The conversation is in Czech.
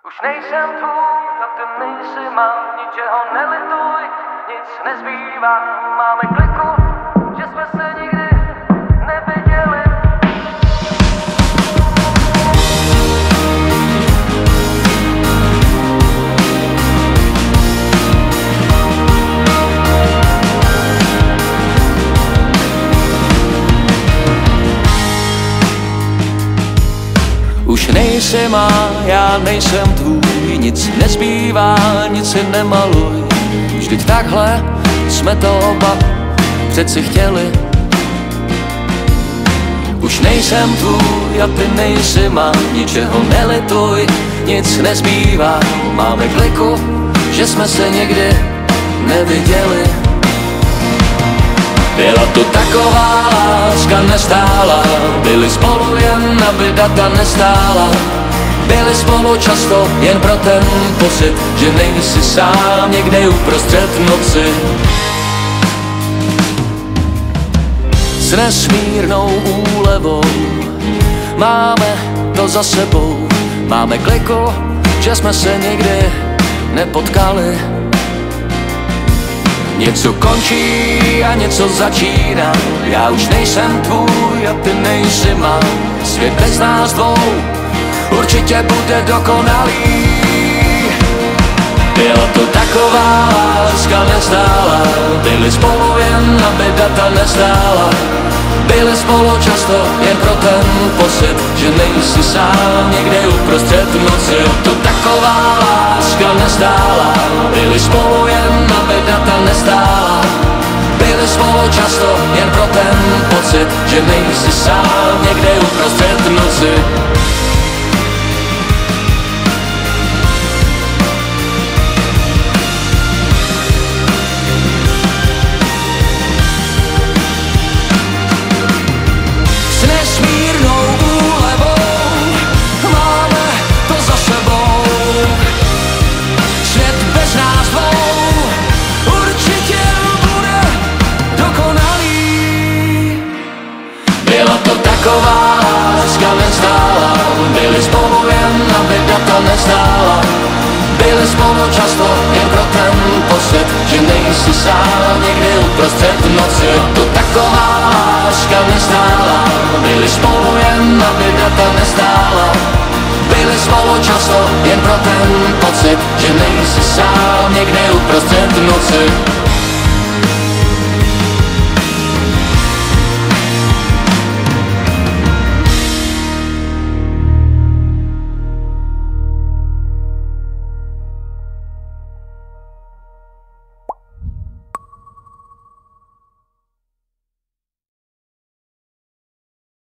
Už nejsem tvůj a ty nejsi má, ničeho nelituj, nic nezbývá, máme kliku, že jsme se nikdy neviděli. Už nejsem má, já nejsem tvůj, nic nezbývá, nic si nemaluj. Vždyť takhle jsme to oba přeci chtěli. Už nejsem tvůj a ty nejsi má, ničeho nelituj, nic nezbývá. Máme kliku, že jsme se nikdy neviděli. Byla to taková láska nestála, byli spolu jen aby data nestála. Byli spolu často jen pro ten pocit, že nejsi sám někde uprostřed noci. S nesmírnou úlevou máme to za sebou. Máme kliku, že jsme se nikdy nepotkali. Něco končí a něco začíná, já už nejsem tvůj a ty nejsi má. Svět bez nás dvou určitě bude dokonalý. Byla to taková láska nestála, byli spolu jen aby data nestála. Byli spolu často jen pro ten pocit, že nejsi sám někde uprostřed noci. To taková láska nestála, byli spolu jen aby data nestála. Byli spolu často jen pro ten pocit, že nejsi sám někde uprostřed noci. Taková láska nestála, byli spolu jen aby data nestála. Byli spolu často jen pro ten pocit, že nejsi sám někde uprostřed noci. To taková láska nestála, byli spolu jen aby data nestála. Byli spolu často jen pro ten pocit, že nejsi sám někde uprostřed noci.